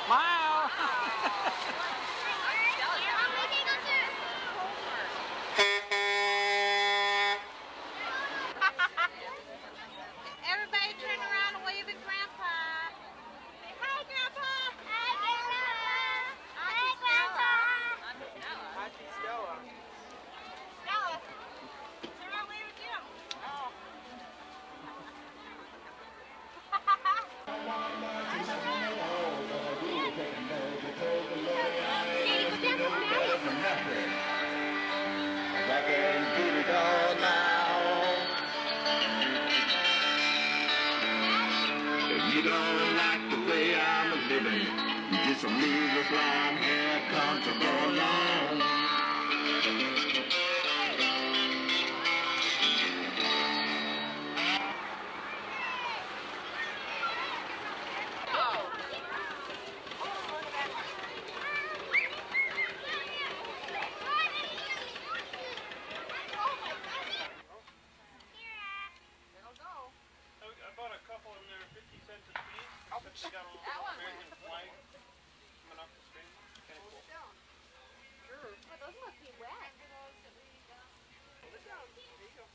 Smile. Everybody turn around and wave at Grandpa. Say hi, Grandpa. Hi, Grandpa. Hi, Grandpa. Auntie Stella. Stella. Turn around and wave at Jim. Oh. Back into the door now. If you don't like the way I'm living, you just leave this long hair come to go along. I bought a couple of them there, 50 cents a piece. They got a little American flag coming off the screen. Kind of cool. Sure. Well, those must be wet. Hold it down. There you go.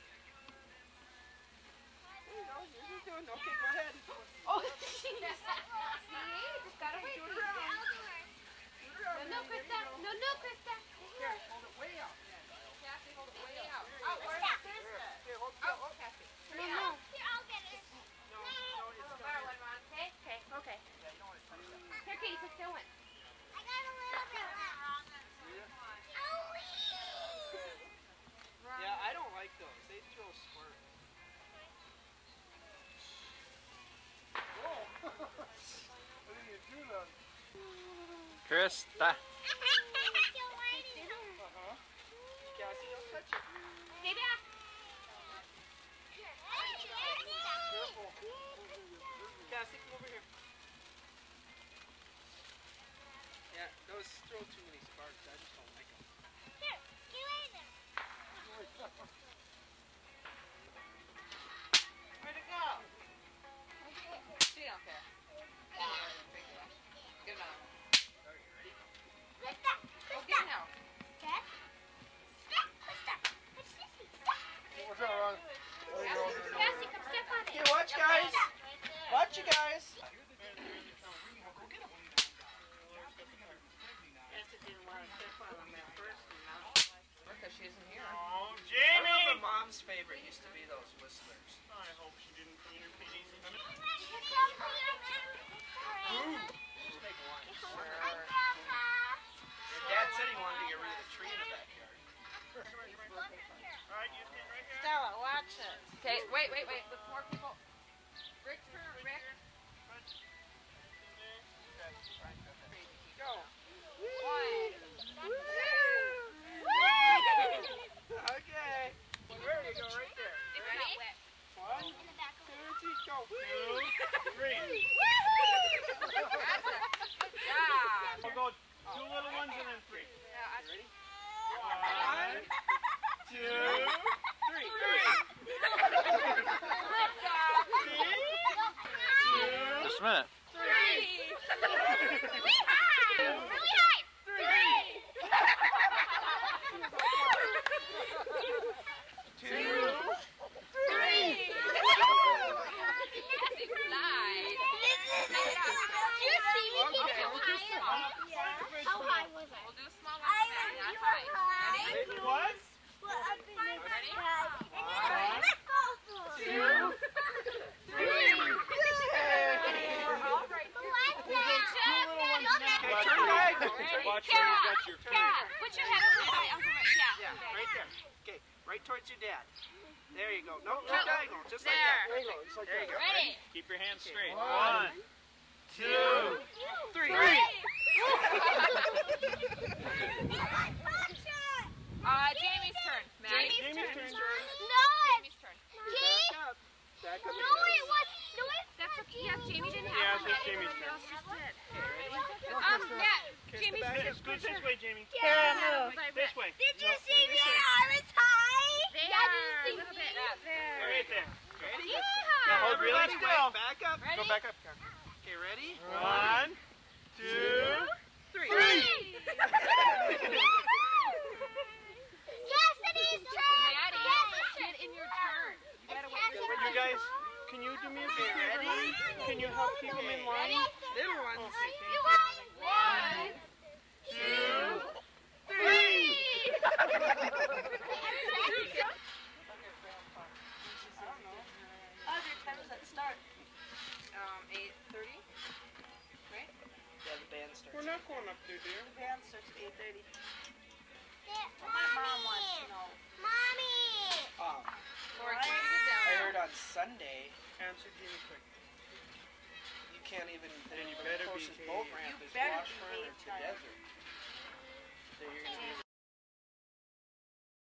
There you go. You're just doing okay. Go ahead. Oh, see? Just gotta wait. Do it around. No, Krista. No, Krista. Here, hold it way out. Kathy, hold it way out. Oh, where's Krista? Here, hold it. Oh, Kathy. No. Here, I'll get it. No, it's Borrow down one, Ron. Okay? Okay. Yeah, you don't want to touch that. Here, Katie, put still one. I got a little bit left. Yeah, I don't like those. They throw squirt. Whoa! What did you do then? Krista. Uh-huh. Cassie, don't touch it. Stay back. Careful. Cassie, come over here. Yeah, those throw too many sparks. I just don't like them. Here, you later. Where'd it go? She don't care. Good enough. Krista, Go get it now. Krista, what's this? What's that, Ron? Cassie, come step on it. Here, watch, guys. Watch, you guys. Cassie didn't want to step on them at first, because she isn't here. Oh, I Jamie! remember Mom's favorite used to be those whistlers. I hope she didn't clean her peas. Just make one. Your dad said he wanted to get rid of the tree in the backyard. Alright, you stand right here. Stella, watch it. Okay, wait. With more people. Rick, Rick. Go. One. Okay. There you go, right there. Ready? 1, 2, 3, go. 2, 3. Yeah. We'll go 2 little ones and then 3. Yeah, Ready? 1, 2, 3. Just a minute. Right towards your dad. There you go. No, diagonal. Just like that. There you go. There you go. Ready? Keep your hands straight. 1, 2, 3. Jamie's turn. Maddie. Jamie's turn. Jamie's turn. Back up. Back up. That's okay. Yeah, Jamie didn't Yeah, have one it's yet. Jamie's turn. Else just did. Matt, Jamie's Back turn. up. Scoot this way, Jamie. Yeah. This way. Did you see me? I was high. There. Yeah, did you see A little me? bit. There. Right there. Ready? Yeah. Now hold really Everybody still. wait, back up. Ready? Go back up. Okay, ready? 1, 2, 3. Yes, it is turn. Maddie, Yes, it's get in your turn. You guys, can you do me a big favor? Ready? Can you help keep them in line? Little ones. Okay, thank You you. want 2, 3. Audrey, time does that start? 8:30. Right? Yeah, the band starts. We're not going up there, dear. The band starts at 8:30. My mom wants to know. Mommy. Or I down. heard on Sunday Answer Jimmy quick. you can't even. And you the better closest behave. boat ramp You is better Washburn or behave, to child. Desert. So you're gonna be